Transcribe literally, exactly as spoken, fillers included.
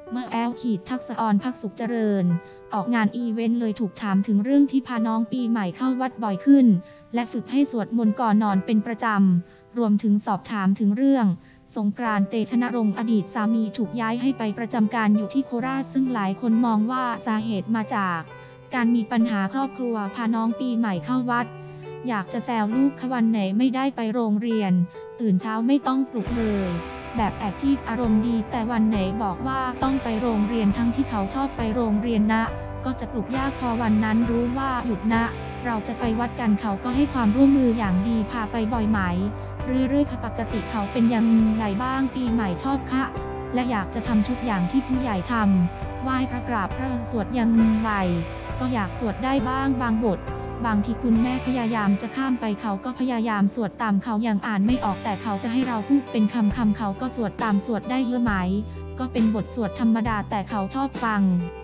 เมื่อแอลขีดทักษอรภักสุขเจริญออกงานอีเวนต์เลยถูกถามถึงเรื่องที่พาน้องปีใหม่เข้าวัดบ่อยขึ้นและฝึกให้สวดมนต์ก่อนนอนเป็นประจำรวมถึงสอบถามถึงเรื่องสงกรานต์ เตชะณรงค์อดีตสามีถูกย้ายให้ไปประจำการอยู่ที่โคราชซึ่งหลายคนมองว่าสาเหตุมาจากการมีปัญหาครอบครัวพาน้องปีใหม่เข้าวัดอยากจะแซวลูกค่ะวันไหนไม่ได้ไปโรงเรียนตื่นเช้าไม่ต้องปลุกเลยแบบแอคทีฟอารมณ์ดีแต่วันไหนบอกว่าต้องไปโรงเรียนทั้งที่เขาชอบไปโรงเรียนนะก็จะปลุกยากพอวันนั้นรู้ว่าหยุดนะเราจะไปวัดกันเขาก็ให้ความร่วมมืออย่างดีพาไปบ่อยไหมเรื่อยๆค่ะปกติเขาเป็นยังไงบ้างปีใหม่ชอบค่ะและอยากจะทำทุกอย่างที่ผู้ใหญ่ทำไหว้พระกราบพระสวดยังไงก็อยากสวดได้บ้างบางบทบางทีคุณแม่พยายามจะข้ามไปเขาก็พยายามสวดตามเขายังอ่านไม่ออกแต่เขาจะให้เราพูดเป็นคำคำเขาก็สวดตามสวดได้เยอะไหมก็เป็นบทสวดธรรมดาแต่เขาชอบฟัง